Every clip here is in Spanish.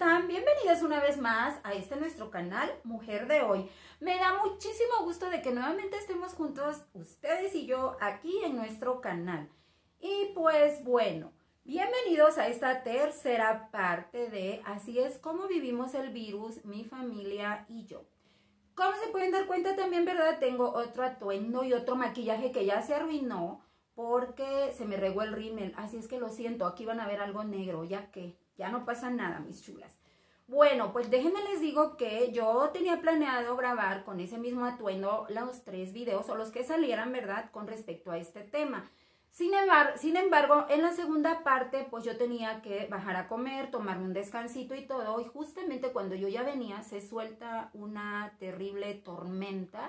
están? Bienvenidas una vez más a este nuestro canal Mujer de Hoy. Me da muchísimo gusto de que nuevamente estemos juntos, ustedes y yo, aquí en nuestro canal. Y pues bueno, bienvenidos a esta tercera parte de Así es como vivimos el virus, mi familia y yo. Como se pueden dar cuenta también, ¿verdad? Tengo otro atuendo y otro maquillaje que ya se arruinó porque se me regó el rímel. Así es que lo siento, aquí van a ver algo negro, ya que ya no pasa nada, mis chulas. Bueno, pues déjenme les digo que yo tenía planeado grabar con ese mismo atuendo los 3 videos o los que salieran, ¿verdad? Con respecto a este tema. Sin embargo, en la segunda parte, pues yo tenía que bajar a comer, tomarme un descansito y todo. Y justamente cuando yo ya venía, se suelta una terrible tormenta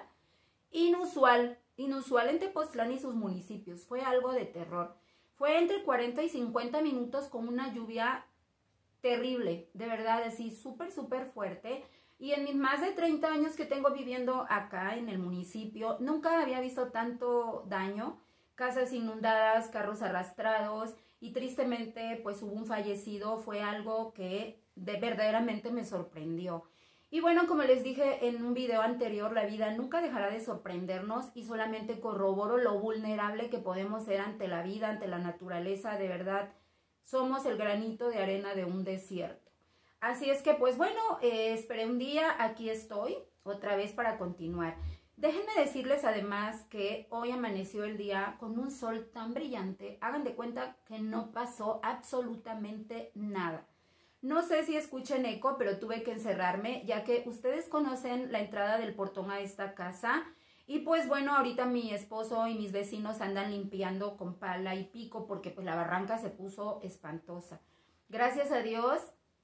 inusual en Tepoztlán y sus municipios. Fue algo de terror. Fue entre 40 y 50 minutos con una lluvia terrible, de verdad, así súper fuerte. Y en mis más de 30 años que tengo viviendo acá en el municipio, nunca había visto tanto daño. Casas inundadas, carros arrastrados y tristemente pues hubo un fallecido. Fue algo que verdaderamente me sorprendió. Y bueno, como les dije en un video anterior, la vida nunca dejará de sorprendernos y solamente corroboro lo vulnerable que podemos ser ante la vida, ante la naturaleza. De verdad, somos el granito de arena de un desierto. Así es que pues bueno, esperé un día, aquí estoy otra vez para continuar. Déjenme decirles además que hoy amaneció el día con un sol tan brillante. Hagan de cuenta que no pasó absolutamente nada. No sé si escuchen eco, pero tuve que encerrarme, ya que ustedes conocen la entrada del portón a esta casa. Y pues bueno, ahorita mi esposo y mis vecinos andan limpiando con pala y pico porque pues la barranca se puso espantosa. Gracias a Dios,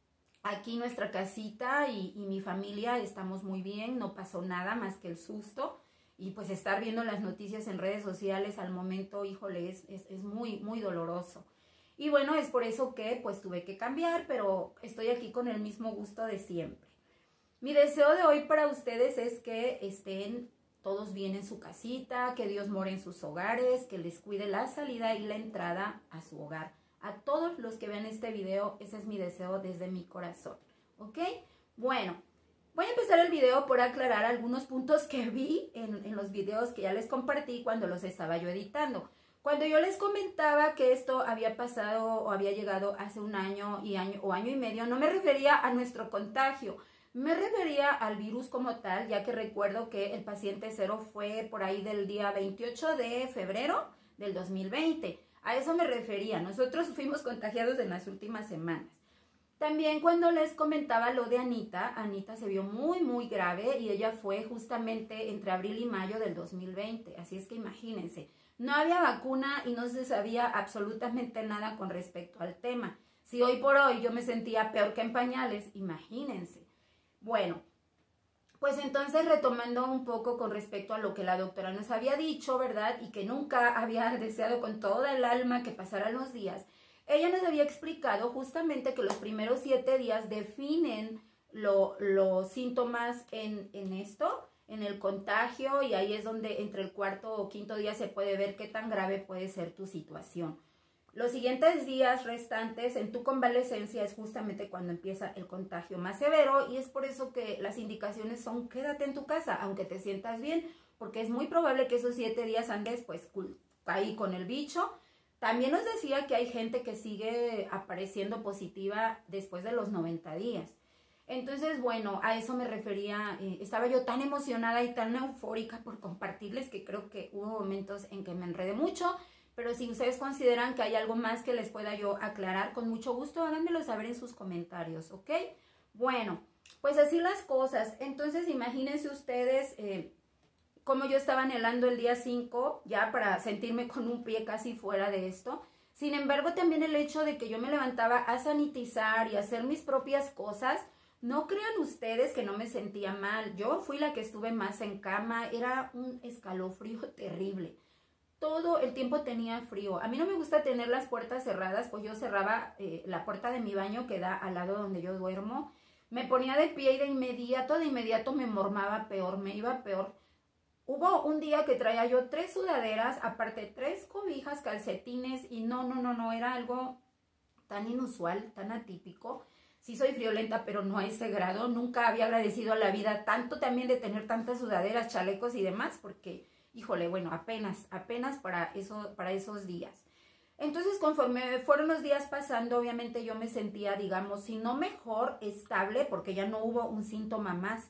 aquí nuestra casita y mi familia estamos muy bien, no pasó nada más que el susto. Y pues estar viendo las noticias en redes sociales al momento, híjole, es muy doloroso. Y bueno, es por eso que pues tuve que cambiar, pero estoy aquí con el mismo gusto de siempre. Mi deseo de hoy para ustedes es que estén todos bien en su casita, que Dios more en sus hogares, que les cuide la salida y la entrada a su hogar. A todos los que vean este video, ese es mi deseo desde mi corazón, ¿ok? Bueno, voy a empezar el video por aclarar algunos puntos que vi en los videos que ya les compartí cuando los estaba yo editando. Cuando yo les comentaba que esto había pasado o había llegado hace un año o año y medio, no me refería a nuestro contagio, me refería al virus como tal, ya que recuerdo que el paciente cero fue por ahí del día 28 de febrero del 2020. A eso me refería, nosotros fuimos contagiados en las últimas semanas. También cuando les comentaba lo de Anita se vio muy grave y ella fue justamente entre abril y mayo del 2020, así es que imagínense. No había vacuna y no se sabía absolutamente nada con respecto al tema. Si hoy por hoy yo me sentía peor que en pañales, imagínense. Bueno, pues entonces retomando un poco con respecto a lo que la doctora nos había dicho, ¿verdad? Y que nunca había deseado con toda el alma que pasaran los días. Ella nos había explicado justamente que los primeros 7 días definen los síntomas en esto, en el contagio, y ahí es donde entre el 4º o 5º día se puede ver qué tan grave puede ser tu situación. Los siguientes días restantes en tu convalecencia es justamente cuando empieza el contagio más severo y es por eso que las indicaciones son quédate en tu casa, aunque te sientas bien, porque es muy probable que esos 7 días andes pues ahí con el bicho. También nos decía que hay gente que sigue apareciendo positiva después de los 90 días. Entonces, bueno, a eso me refería, estaba yo tan emocionada y tan eufórica por compartirles que creo que hubo momentos en que me enredé mucho, pero si ustedes consideran que hay algo más que les pueda yo aclarar, con mucho gusto háganmelo saber en sus comentarios, ¿ok? Bueno, pues así las cosas. Entonces, imagínense ustedes cómo yo estaba anhelando el día 5 ya para sentirme con un pie casi fuera de esto. Sin embargo, también el hecho de que yo me levantaba a sanitizar y a hacer mis propias cosas, no crean ustedes que no me sentía mal. Yo fui la que estuve más en cama, era un escalofrío terrible. Todo el tiempo tenía frío. A mí no me gusta tener las puertas cerradas, pues yo cerraba la puerta de mi baño que da al lado donde yo duermo. Me ponía de pie y de inmediato me mormaba peor, me iba peor. Hubo un día que traía yo 3 sudaderas, aparte 3 cobijas, calcetines y no, era algo tan inusual, tan atípico. Sí soy friolenta, pero no a ese grado. Nunca había agradecido a la vida tanto también de tener tantas sudaderas, chalecos y demás, porque, híjole, bueno, apenas para esos días. Entonces, conforme fueron los días pasando, obviamente yo me sentía, digamos, si no mejor, estable, porque ya no hubo un síntoma más,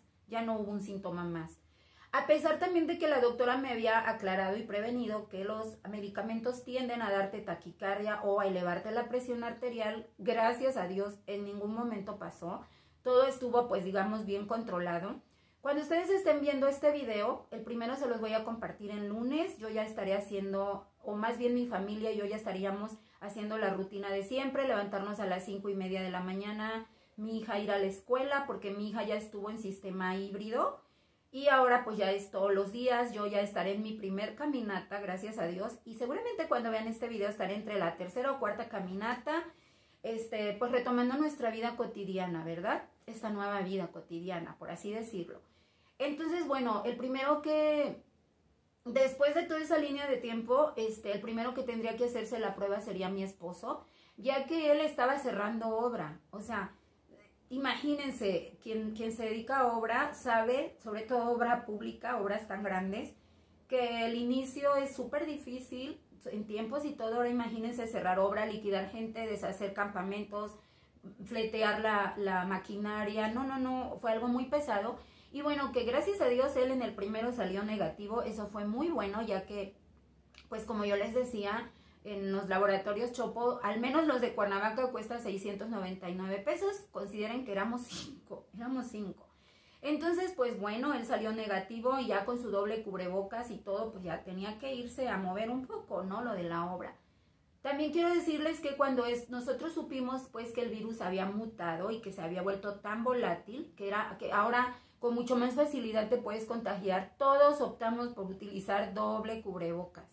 A pesar también de que la doctora me había aclarado y prevenido que los medicamentos tienden a darte taquicardia o a elevarte la presión arterial, gracias a Dios en ningún momento pasó. Todo estuvo, pues, digamos, bien controlado. Cuando ustedes estén viendo este video, el primero se los voy a compartir el lunes. Yo ya estaré haciendo, o más bien mi familia y yo ya estaríamos haciendo la rutina de siempre, levantarnos a las 5:30 de la mañana, mi hija ir a la escuela, porque mi hija ya estuvo en sistema híbrido, y ahora pues ya es todos los días. Yo ya estaré en mi primer caminata, gracias a Dios, y seguramente cuando vean este video estaré entre la tercera o cuarta caminata, pues retomando nuestra vida cotidiana, ¿verdad? Esta nueva vida cotidiana, por así decirlo. Entonces, bueno, el primero que, después de toda esa línea de tiempo, el primero que tendría que hacerse la prueba sería mi esposo, ya que él estaba cerrando obra. O sea, imagínense, quien se dedica a obra sabe, sobre todo obra pública, obras tan grandes, que el inicio es súper difícil en tiempos y todo. Ahora imagínense cerrar obra, liquidar gente, deshacer campamentos, fletear la maquinaria. No, fue algo muy pesado. Y bueno, que gracias a Dios él en el primero salió negativo. Eso fue muy bueno, ya que, pues como yo les decía, en los laboratorios Chopo, al menos los de Cuernavaca, cuesta 699 pesos. Consideren que éramos cinco. Entonces, pues bueno, él salió negativo y ya con su doble cubrebocas y todo, pues ya tenía que irse a mover un poco, ¿no? Lo de la obra. También quiero decirles que cuando nosotros supimos, pues, que el virus había mutado y que se había vuelto tan volátil, que ahora con mucho más facilidad te puedes contagiar, todos optamos por utilizar doble cubrebocas.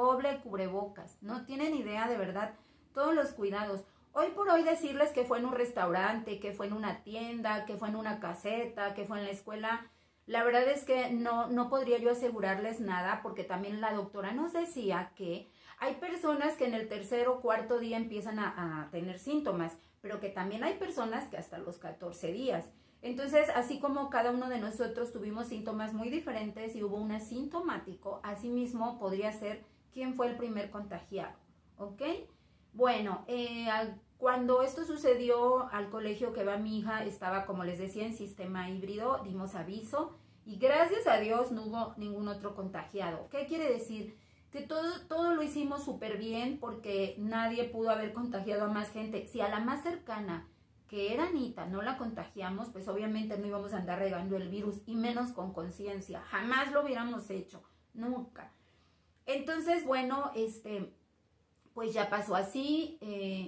No tienen idea, de verdad, todos los cuidados. Hoy por hoy decirles que fue en un restaurante, que fue en una tienda, que fue en una caseta, que fue en la escuela, la verdad es que no podría yo asegurarles nada, porque también la doctora nos decía que hay personas que en el tercer o cuarto día empiezan a tener síntomas, pero que también hay personas que hasta los 14 días. Entonces, así como cada uno de nosotros tuvimos síntomas muy diferentes y hubo un asintomático, asimismo podría ser quién fue el primer contagiado, ¿ok? Bueno, cuando esto sucedió, al colegio que va mi hija estaba, como les decía, en sistema híbrido, dimos aviso y gracias a Dios no hubo ningún otro contagiado. ¿Qué quiere decir? Que todo lo hicimos súper bien, porque nadie pudo haber contagiado a más gente. Si a la más cercana, que era Anita, no la contagiamos, pues obviamente no íbamos a andar regando el virus, y menos con conciencia. Jamás lo hubiéramos hecho, nunca. Entonces, bueno, pues ya pasó así.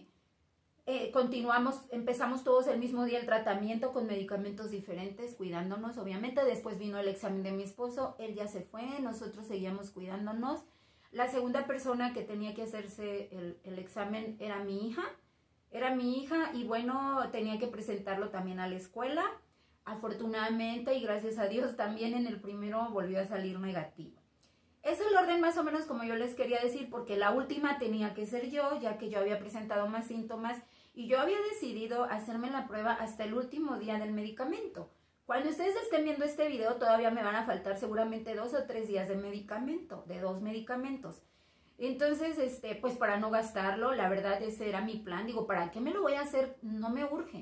Continuamos, empezamos todos el mismo día el tratamiento con medicamentos diferentes, cuidándonos, obviamente. Después vino el examen de mi esposo, él ya se fue, nosotros seguíamos cuidándonos. La segunda persona que tenía que hacerse el examen era mi hija. Y bueno, tenía que presentarlo también a la escuela. Afortunadamente y gracias a Dios también en el primero volvió a salir negativo. Es el orden más o menos como yo les quería decir, porque la última tenía que ser yo, ya que yo había presentado más síntomas y yo había decidido hacerme la prueba hasta el último día del medicamento. Cuando ustedes estén viendo este video todavía me van a faltar seguramente 2 o 3 días de medicamento, de 2 medicamentos. Entonces, pues para no gastarlo, la verdad ese era mi plan. Digo, ¿para qué me lo voy a hacer? No me urge.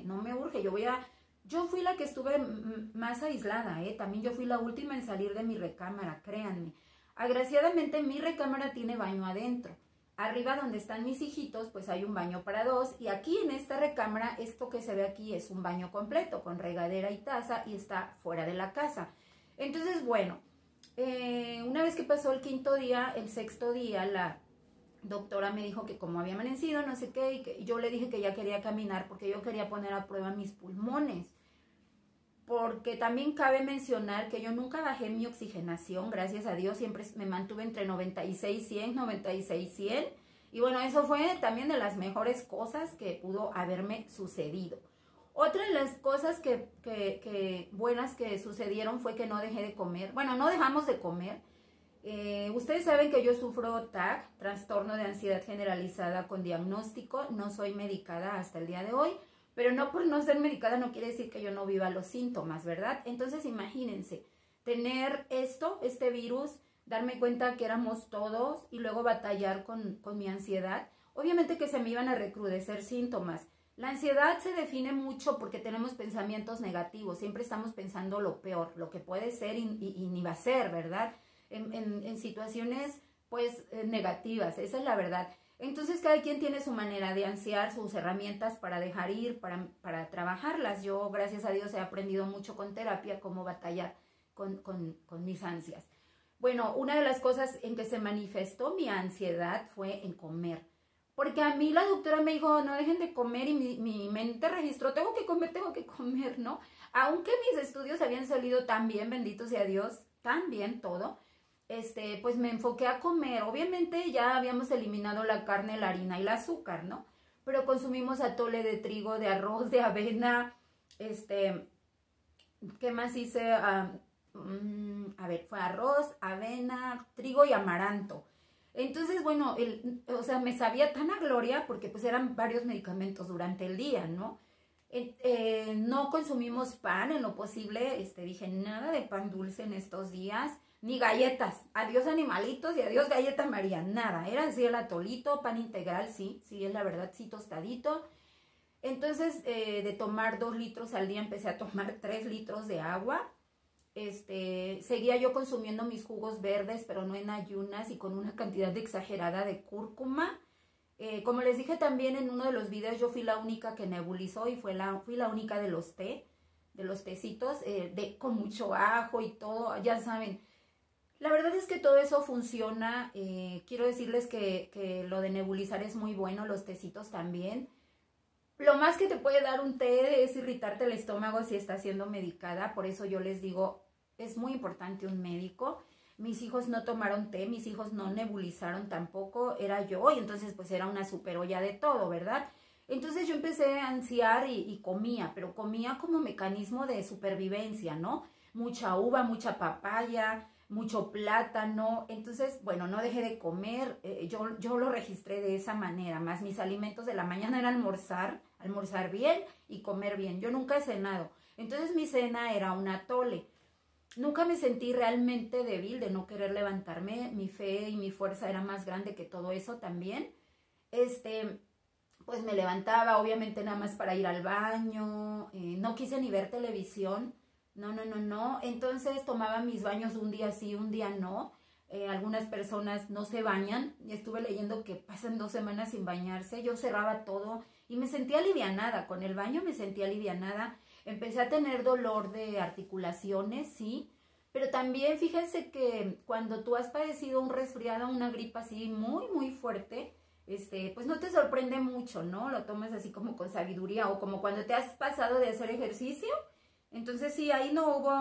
Yo fui la que estuve más aislada, También yo fui la última en salir de mi recámara, créanme. Agraciadamente mi recámara tiene baño adentro. Arriba donde están mis hijitos, pues hay un baño para 2. Y aquí en esta recámara, esto que se ve aquí es un baño completo, con regadera y taza, y está fuera de la casa. Entonces, bueno, una vez que pasó el 5.º día, el 6.º día, la doctora me dijo que como había amanecido, no sé qué, y que yo le dije que ya quería caminar porque yo quería poner a prueba mis pulmones. Porque también cabe mencionar que yo nunca bajé mi oxigenación, gracias a Dios, siempre me mantuve entre 96-100, 96-100. Y bueno, eso fue también de las mejores cosas que pudo haberme sucedido. Otra de las cosas buenas que sucedieron fue que no dejé de comer. Bueno, no dejamos de comer. Ustedes saben que yo sufro TAC, trastorno de ansiedad generalizada con diagnóstico. No soy medicada hasta el día de hoy, pero no por no ser medicada no quiere decir que yo no viva los síntomas, ¿verdad? Entonces imagínense, tener este virus, darme cuenta que éramos todos y luego batallar con mi ansiedad. Obviamente que se me iban a recrudecer síntomas. La ansiedad se define mucho porque tenemos pensamientos negativos, siempre estamos pensando lo peor, lo que puede ser y ni va a ser, ¿verdad? En situaciones pues negativas, esa es la verdad. Entonces cada quien tiene su manera de ansiar, sus herramientas para dejar ir, para trabajarlas. Yo, gracias a Dios, he aprendido mucho con terapia cómo batallar con mis ansias. Bueno, una de las cosas en que se manifestó mi ansiedad fue en comer. Porque a mí la doctora me dijo, no dejen de comer, y mi mente registró, tengo que comer, ¿no? Aunque mis estudios habían salido tan bien, bendito sea Dios, tan bien todo, pues me enfoqué a comer. Obviamente ya habíamos eliminado la carne, la harina y el azúcar, ¿no? Pero consumimos atole de trigo, de arroz, de avena, ¿qué más hice? A ver, fue arroz, avena, trigo y amaranto. Entonces, bueno, o sea, me sabía tan a gloria porque pues eran varios medicamentos durante el día, ¿no? No consumimos pan en lo posible, dije, nada de pan dulce en estos días, ni galletas, adiós animalitos y adiós galleta María, nada, era así el atolito, pan integral, sí, es la verdad, sí, tostadito. Entonces, de tomar 2 litros al día, empecé a tomar 3 litros de agua. Seguía yo consumiendo mis jugos verdes, pero no en ayunas y con una cantidad exagerada de cúrcuma. Como les dije también en uno de los videos, yo fui la única que nebulizó y fui la única de los tecitos, con mucho ajo y todo, ya saben. La verdad es que todo eso funciona. Quiero decirles que lo de nebulizar es muy bueno, los tecitos también. Lo más que te puede dar un té es irritarte el estómago si estás siendo medicada, por eso yo les digo, es muy importante un médico. Mis hijos no tomaron té, mis hijos no nebulizaron tampoco, era yo, y entonces pues era una super olla de todo, ¿verdad? Entonces yo empecé a ansiar y comía, pero comía como mecanismo de supervivencia, ¿no? Mucha uva, mucha papaya, mucho plátano. Entonces, bueno, no dejé de comer, yo lo registré de esa manera, más mis alimentos de la mañana era almorzar bien y comer bien. Yo nunca he cenado, entonces mi cena era un atole. Nunca me sentí realmente débil de no querer levantarme, mi fe y mi fuerza era más grande que todo eso también. Pues me levantaba, obviamente nada más para ir al baño, no quise ni ver televisión, no. Entonces tomaba mis baños un día sí, un día no. Algunas personas no se bañan, y estuve leyendo que pasan 2 semanas sin bañarse. Yo cerraba todo y me sentía alivianada, con el baño me sentía alivianada. Empecé a tener dolor de articulaciones, sí, pero también fíjense que cuando tú has padecido un resfriado, una gripa así muy, muy fuerte, pues no te sorprende mucho, ¿no? Lo tomas así como con sabiduría, o como cuando te has pasado de hacer ejercicio. Entonces sí, ahí no hubo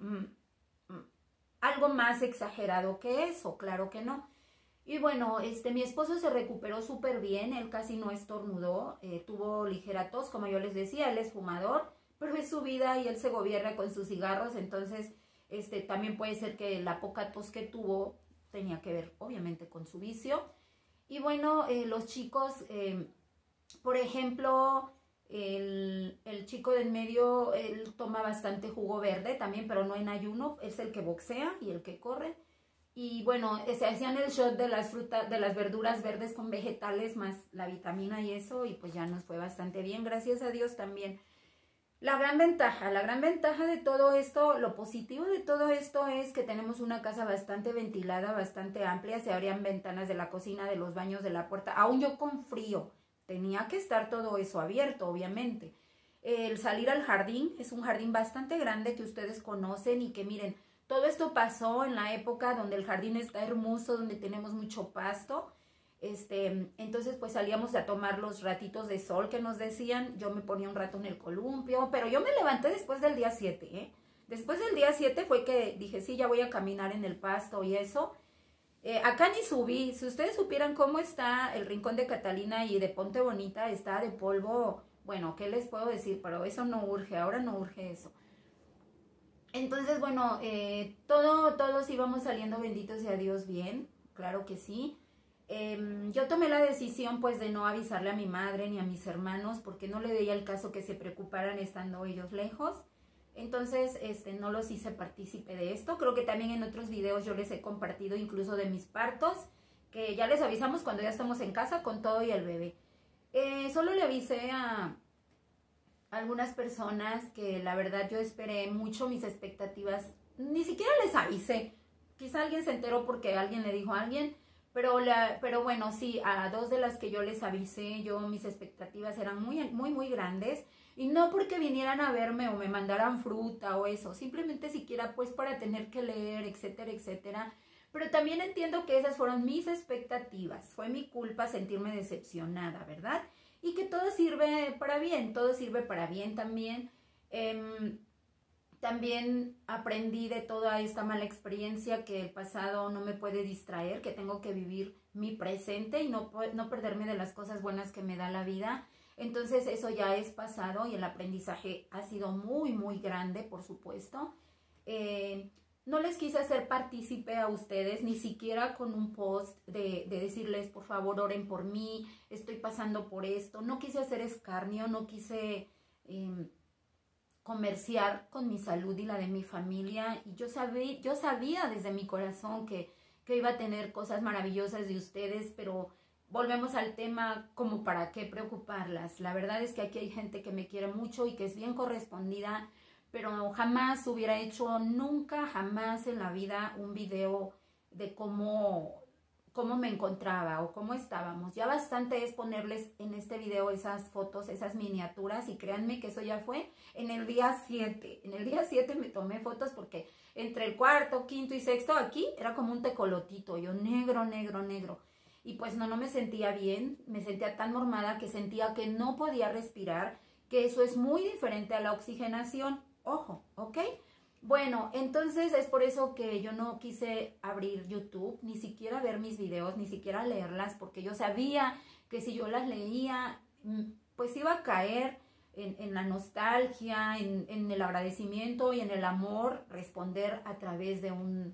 algo más exagerado que eso, claro que no. Y bueno, mi esposo se recuperó súper bien, él casi no estornudó, tuvo ligera tos, como yo les decía, él es fumador, pero es su vida y él se gobierna con sus cigarros. Entonces también puede ser que la poca tos que tuvo tenía que ver obviamente con su vicio. Y bueno, los chicos, por ejemplo, el chico del medio, él toma bastante jugo verde también, pero no en ayuno, es el que boxea y el que corre. Y bueno, se hacían el shot de las frutas, de las verduras verdes con vegetales más la vitamina y eso, y pues ya nos fue bastante bien, gracias a Dios también. La gran ventaja de todo esto, lo positivo de todo esto es que tenemos una casa bastante ventilada, bastante amplia. Se abrían ventanas de la cocina, de los baños, de la puerta. Aún yo con frío, tenía que estar todo eso abierto, obviamente. El salir al jardín, es un jardín bastante grande que ustedes conocen y que miren, todo esto pasó en la época donde el jardín está hermoso, donde tenemos mucho pasto. Entonces pues salíamos a tomar los ratitos de sol que nos decían. Yo me ponía un rato en el columpio, pero yo me levanté después del día 7, ¿eh? Después del día 7 fue que dije, sí, ya voy a caminar en el pasto y eso. Acá ni subí. Si ustedes supieran cómo está el Rincón de Catalina y de Ponte Bonita, está de polvo. Bueno, ¿qué les puedo decir? Pero eso no urge, ahora no urge eso. Entonces, bueno, todos íbamos saliendo, bendito sea Dios, bien, claro que sí. Yo tomé la decisión pues de no avisarle a mi madre ni a mis hermanos porque no le veía el caso que se preocuparan estando ellos lejos. Entonces, no los hice partícipe de esto. Creo que también en otros videos yo les he compartido incluso de mis partos, que ya les avisamos cuando ya estamos en casa con todo y el bebé. Solo le avisé a algunas personas que la verdad yo esperé mucho mis expectativas. Ni siquiera les avisé. Quizá alguien se enteró porque alguien le dijo a alguien. Pero bueno, sí, a 2 de las que yo les avisé, mis expectativas eran muy grandes. Y no porque vinieran a verme o me mandaran fruta o eso, simplemente siquiera pues para tener que leer, etcétera, etcétera. Pero también entiendo que esas fueron mis expectativas. Fue mi culpa sentirme decepcionada, ¿verdad? Y que todo sirve para bien, todo sirve para bien también. También aprendí de toda esta mala experiencia que el pasado no me puede distraer, que tengo que vivir mi presente y no perderme de las cosas buenas que me da la vida. Entonces eso ya es pasado y el aprendizaje ha sido muy grande, por supuesto. No les quise hacer partícipe a ustedes, ni siquiera con un post de decirles, por favor, oren por mí, estoy pasando por esto. No quise hacer escarnio, no quise comerciar con mi salud y la de mi familia. Y yo sabía desde mi corazón que iba a tener cosas maravillosas de ustedes, pero volvemos al tema, como para qué preocuparlas. La verdad es que aquí hay gente que me quiere mucho y que es bien correspondida, pero jamás hubiera hecho, nunca, jamás en la vida un video de cómo me encontraba o cómo estábamos. Ya bastante es ponerles en este video esas fotos, esas miniaturas, y créanme que eso ya fue en el día 7. En el día 7 me tomé fotos porque entre el cuarto, quinto y sexto aquí era como un tecolotito, yo negro. Y pues no me sentía bien, me sentía tan mormada que sentía que no podía respirar, que eso es muy diferente a la oxigenación. Ojo, ¿ok? Bueno, entonces es por eso que yo no quise abrir YouTube, ni siquiera ver mis videos, ni siquiera leerlas, porque yo sabía que si yo las leía, pues iba a caer en la nostalgia, en el agradecimiento y en el amor, responder a través de un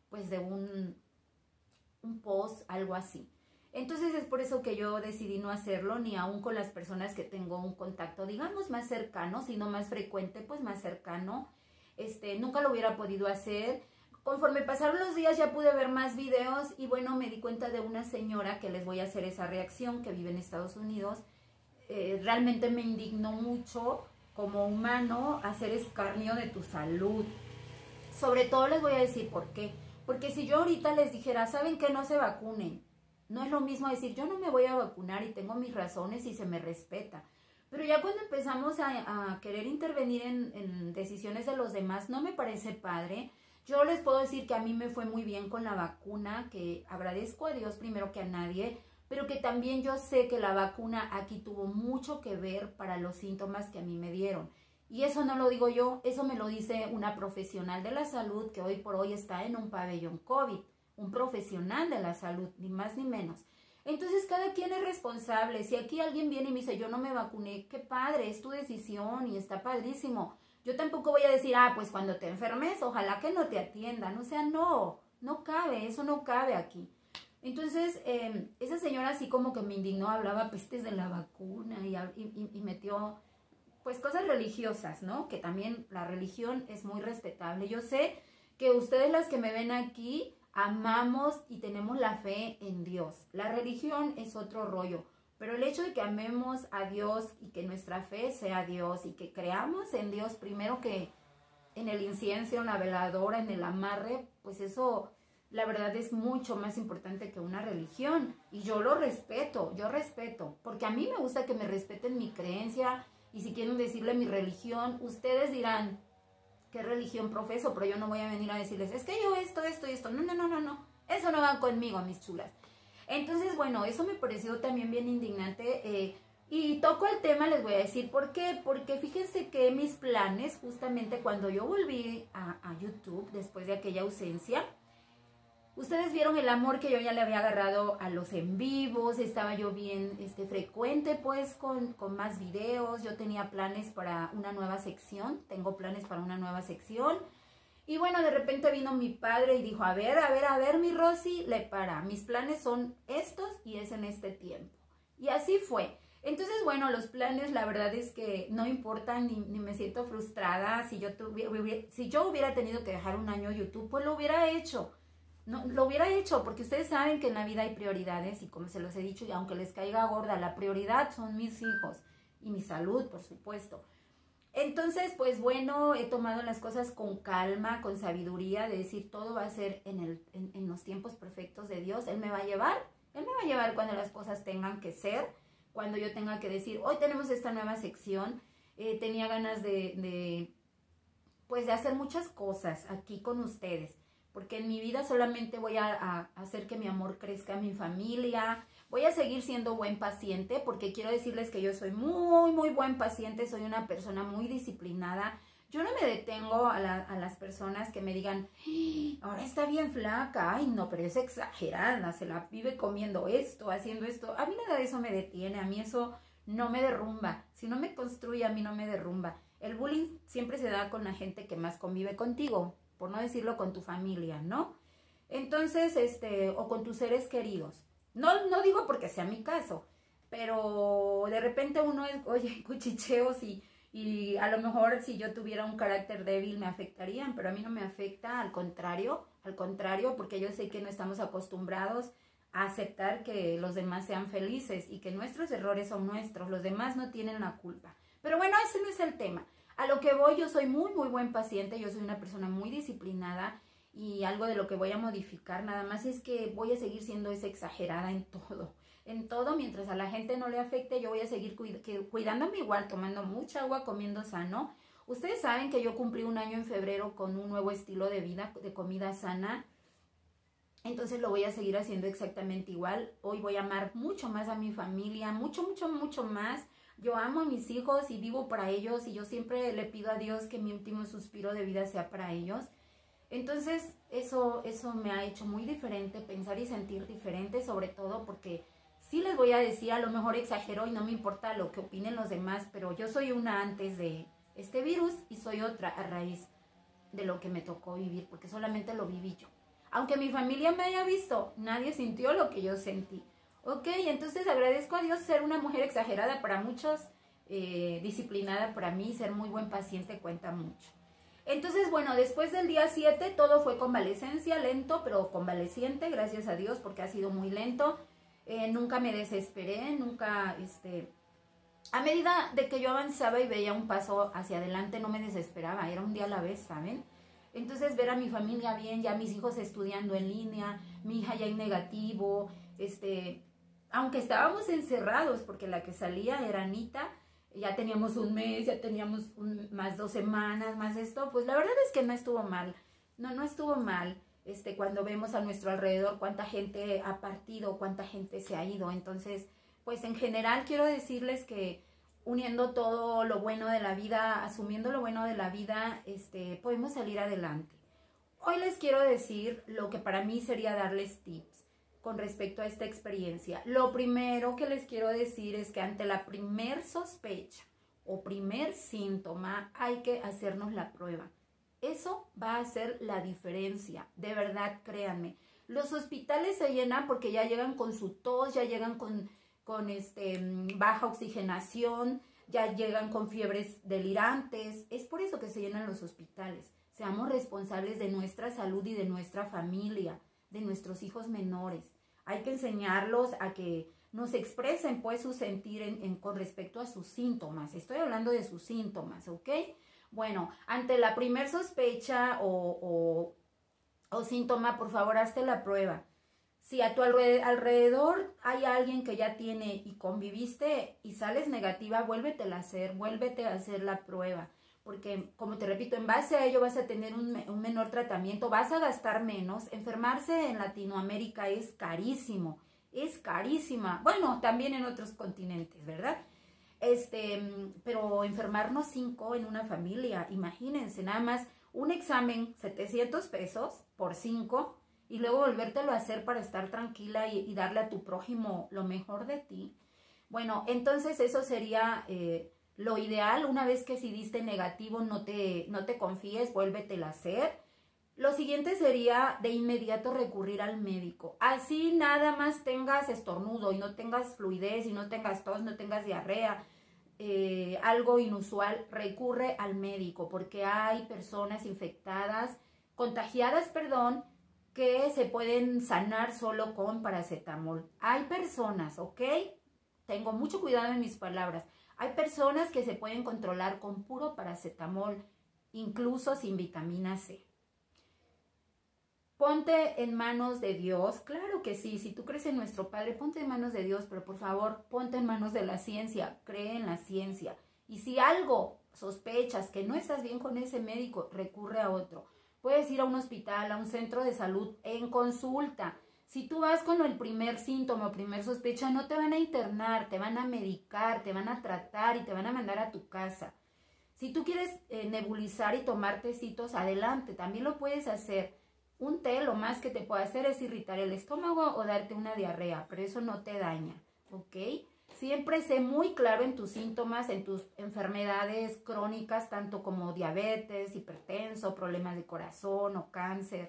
post, algo así. Entonces es por eso que yo decidí no hacerlo, ni aún con las personas que tengo un contacto, digamos, más cercano, sino más frecuente, pues más cercano. Nunca lo hubiera podido hacer. Conforme pasaron los días ya pude ver más videos y bueno, me di cuenta de una señora que les voy a hacer esa reacción, que vive en Estados Unidos. Realmente me indignó mucho como humano hacer escarnio de tu salud. Sobre todo les voy a decir por qué. Porque si yo ahorita les dijera, ¿saben qué? No se vacunen. No es lo mismo decir, yo no me voy a vacunar y tengo mis razones y se me respeta. Pero ya cuando empezamos a querer intervenir en decisiones de los demás, no me parece padre. Yo les puedo decir que a mí me fue muy bien con la vacuna, que agradezco a Dios primero que a nadie, pero que también yo sé que la vacuna aquí tuvo mucho que ver para los síntomas que a mí me dieron. Y eso no lo digo yo, eso me lo dice una profesional de la salud que hoy por hoy está en un pabellón COVID. Un profesional de la salud, ni más ni menos. Entonces cada quien es responsable. Si aquí alguien viene y me dice yo no me vacuné, qué padre, es tu decisión y está padrísimo. Yo tampoco voy a decir, pues cuando te enfermes, ojalá que no te atiendan. O sea, no cabe, eso no cabe aquí. Entonces, esa señora así como que me indignó, hablaba pestes de la vacuna y metió pues cosas religiosas, ¿no? Que también la religión es muy respetable. Yo sé que ustedes las que me ven aquí amamos y tenemos la fe en Dios. La religión es otro rollo, pero el hecho de que amemos a Dios y que nuestra fe sea Dios y que creamos en Dios primero que en el incienso, en la veladora, en el amarre, pues eso la verdad es mucho más importante que una religión. Y yo lo respeto, porque a mí me gusta que me respeten mi creencia y si quieren decirle mi religión, ustedes dirán, ¿qué religión profeso? Pero yo no voy a venir a decirles, es que yo esto y esto. No. Eso no va conmigo, mis chulas. Entonces, bueno, eso me pareció también bien indignante. Y toco el tema, les voy a decir por qué. Porque fíjense que mis planes, justamente cuando yo volví a YouTube, después de aquella ausencia, ustedes vieron el amor que yo ya le había agarrado a los en vivos, estaba yo bien frecuente pues con más videos, yo tenía planes para una nueva sección, tengo planes para una nueva sección Y bueno, de repente vino mi padre y dijo, a ver, mi Rosy, le para, mis planes son estos y es en este tiempo. Y así fue. Entonces, bueno, los planes, la verdad es que no importan, ni me siento frustrada. Si yo hubiera tenido que dejar un año YouTube, pues lo hubiera hecho. No, lo hubiera hecho, porque ustedes saben que en la vida hay prioridades y como se los he dicho, y aunque les caiga gorda, la prioridad son mis hijos y mi salud, por supuesto. Entonces, pues bueno, he tomado las cosas con calma, con sabiduría, de decir todo va a ser en los tiempos perfectos de Dios. Él me va a llevar cuando las cosas tengan que ser, cuando yo tenga que decir, hoy tenemos esta nueva sección. Tenía ganas pues de hacer muchas cosas aquí con ustedes, porque en mi vida solamente voy a hacer que mi amor crezca a mi familia. Voy a seguir siendo buen paciente, porque quiero decirles que yo soy muy, muy buen paciente, soy una persona muy disciplinada. Yo no me detengo a las personas que me digan, ahora está bien flaca, ay no, pero es exagerada, se la vive comiendo esto, haciendo esto. A mí nada de eso me detiene, a mí eso no me derrumba. Si no me construye, a mí no me derrumba. El bullying siempre se da con la gente que más convive contigo, por no decirlo con tu familia, ¿no? Entonces, o con tus seres queridos. No digo porque sea mi caso, pero de repente uno es, oye, cuchicheos y a lo mejor si yo tuviera un carácter débil me afectarían, pero a mí no me afecta, al contrario, porque yo sé que no estamos acostumbrados a aceptar que los demás sean felices y que nuestros errores son nuestros, los demás no tienen la culpa. Pero bueno, ese no es el tema. A lo que voy, yo soy muy, muy buen paciente, yo soy una persona muy disciplinada. Y algo de lo que voy a modificar nada más es que voy a seguir siendo esa exagerada en todo, mientras a la gente no le afecte, yo voy a seguir cuidándome igual, tomando mucha agua, comiendo sano. Ustedes saben que yo cumplí un año en febrero con un nuevo estilo de vida, de comida sana, entonces lo voy a seguir haciendo exactamente igual. Hoy voy a amar mucho más a mi familia, mucho, mucho, mucho más. Yo amo a mis hijos y vivo para ellos y yo siempre le pido a Dios que mi último suspiro de vida sea para ellos. Entonces, eso me ha hecho muy diferente, pensar y sentir diferente, sobre todo porque sí les voy a decir, a lo mejor exagero y no me importa lo que opinen los demás, pero yo soy una antes de este virus y soy otra a raíz de lo que me tocó vivir, porque solamente lo viví yo. Aunque mi familia me haya visto, nadie sintió lo que yo sentí. Ok, entonces agradezco a Dios ser una mujer exagerada para muchos, disciplinada para mí, ser muy buen paciente cuenta mucho. Entonces, bueno, después del día 7 todo fue convalecencia, lento, pero convaleciente, gracias a Dios, porque ha sido muy lento. Nunca me desesperé, nunca, a medida de que yo avanzaba y veía un paso hacia adelante, no me desesperaba, era un día a la vez, ¿saben? Entonces, ver a mi familia bien, ya mis hijos estudiando en línea, mi hija ya en negativo, aunque estábamos encerrados, porque la que salía era Anita, ya teníamos un mes, ya teníamos más 2 semanas, más esto, pues la verdad es que no estuvo mal, no estuvo mal, cuando vemos a nuestro alrededor cuánta gente ha partido, cuánta gente se ha ido. Entonces, pues en general quiero decirles que uniendo todo lo bueno de la vida, asumiendo lo bueno de la vida, podemos salir adelante. Hoy les quiero decir lo que para mí sería darles tips con respecto a esta experiencia. Lo primero que les quiero decir es que ante la primer sospecha o primer síntoma hay que hacernos la prueba. Eso va a hacer la diferencia, de verdad, créanme. Los hospitales se llenan porque ya llegan con su tos, ya llegan con baja oxigenación, ya llegan con fiebres delirantes. Es por eso que se llenan los hospitales. Seamos responsables de nuestra salud y de nuestra familia, de nuestros hijos menores. Hay que enseñarlos a que nos expresen pues su sentir con respecto a sus síntomas. Estoy hablando de sus síntomas, ¿ok? Bueno, ante la primer sospecha o síntoma, por favor, hazte la prueba. Si a tu alrededor hay alguien que ya tiene y conviviste y sales negativa, vuélvete a hacer la prueba. Porque, como te repito, en base a ello vas a tener un menor tratamiento, vas a gastar menos. Enfermarse en Latinoamérica es carísimo, es carísima. Bueno, también en otros continentes, ¿verdad? Pero enfermarnos 5 en una familia, imagínense, nada más un examen, 700 pesos por 5, y luego volvértelo a hacer para estar tranquila y darle a tu prójimo lo mejor de ti. Bueno, entonces eso sería lo ideal. Una vez que si diste negativo, no te confíes, vuélvetela a hacer. Lo siguiente sería de inmediato recurrir al médico. Así nada más tengas estornudo y no tengas fluidez y no tengas tos, no tengas diarrea, algo inusual, recurre al médico porque hay personas infectadas, contagiadas, perdón, que se pueden sanar solo con paracetamol. Hay personas, ¿ok? Tengo mucho cuidado en mis palabras. Hay personas que se pueden controlar con puro paracetamol, incluso sin vitamina C. Ponte en manos de Dios, claro que sí, si tú crees en nuestro Padre, ponte en manos de Dios, pero por favor, ponte en manos de la ciencia, cree en la ciencia. Y si algo sospechas que no estás bien con ese médico, recurre a otro. Puedes ir a un hospital, a un centro de salud en consulta. Si tú vas con el primer síntoma o primer sospecha, no te van a internar, te van a medicar, te van a tratar y te van a mandar a tu casa. Si tú quieres nebulizar y tomar tecitos, adelante, también lo puedes hacer. Un té lo más que te puede hacer es irritar el estómago o darte una diarrea, pero eso no te daña, ¿ok? Siempre sé muy claro en tus síntomas, en tus enfermedades crónicas, tanto como diabetes, hipertenso, problemas de corazón o cáncer.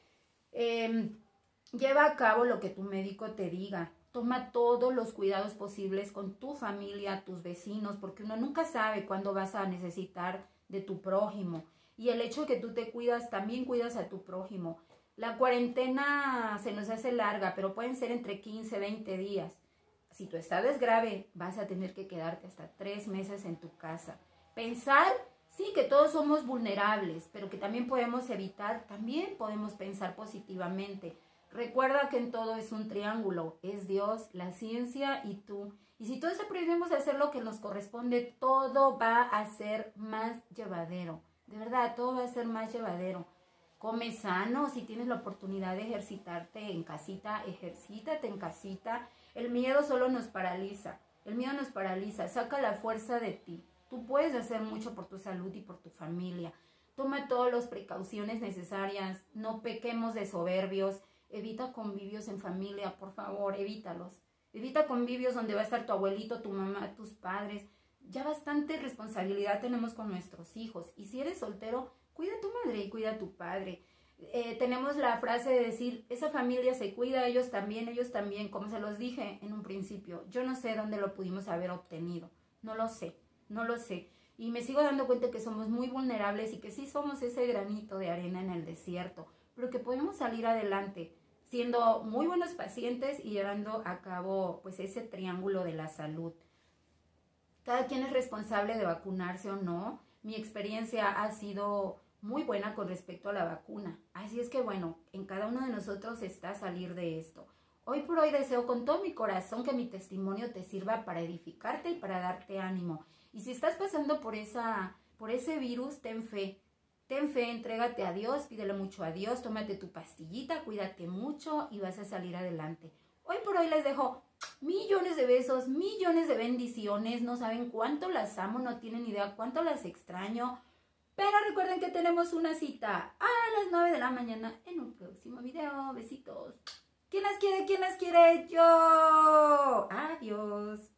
Lleva a cabo lo que tu médico te diga. Toma todos los cuidados posibles con tu familia, tus vecinos, porque uno nunca sabe cuándo vas a necesitar de tu prójimo. Y el hecho de que tú te cuidas, también cuidas a tu prójimo. La cuarentena se nos hace larga, pero pueden ser entre 15 y 20 días. Si tu estado es grave, vas a tener que quedarte hasta 3 meses en tu casa. Pensar, sí, que todos somos vulnerables, pero que también podemos evitar, también podemos pensar positivamente. Recuerda que en todo es un triángulo, es Dios, la ciencia y tú. Y si todos aprendemos a hacer lo que nos corresponde, todo va a ser más llevadero. De verdad, todo va a ser más llevadero. Come sano, si tienes la oportunidad de ejercitarte en casita, ejercítate en casita. El miedo solo nos paraliza, el miedo nos paraliza, saca la fuerza de ti. Tú puedes hacer mucho por tu salud y por tu familia. Toma todas las precauciones necesarias, no pequemos de soberbios. Evita convivios en familia, por favor, evítalos. Evita convivios donde va a estar tu abuelito, tu mamá, tus padres. Ya bastante responsabilidad tenemos con nuestros hijos. Y si eres soltero, cuida a tu madre y cuida a tu padre. Tenemos la frase de decir, esa familia se cuida, ellos también, como se los dije en un principio. Yo no sé dónde lo pudimos haber obtenido. No lo sé, no lo sé. Y me sigo dando cuenta que somos muy vulnerables y que sí somos ese granito de arena en el desierto, pero que podemos salir adelante siendo muy buenos pacientes y llevando a cabo pues ese triángulo de la salud. Cada quien es responsable de vacunarse o no. Mi experiencia ha sido muy buena con respecto a la vacuna. Así es que bueno, en cada uno de nosotros está salir de esto. Hoy por hoy deseo con todo mi corazón que mi testimonio te sirva para edificarte y para darte ánimo. Y si estás pasando por ese virus, ten fe. Ten fe, entrégate a Dios, pídele mucho a Dios, tómate tu pastillita, cuídate mucho y vas a salir adelante. Hoy por hoy les dejo millones de besos, millones de bendiciones. No saben cuánto las amo, no tienen idea cuánto las extraño. Pero recuerden que tenemos una cita a las 9 de la mañana en un próximo video. Besitos. ¿Quién las quiere? ¿Quién las quiere? Yo. Adiós.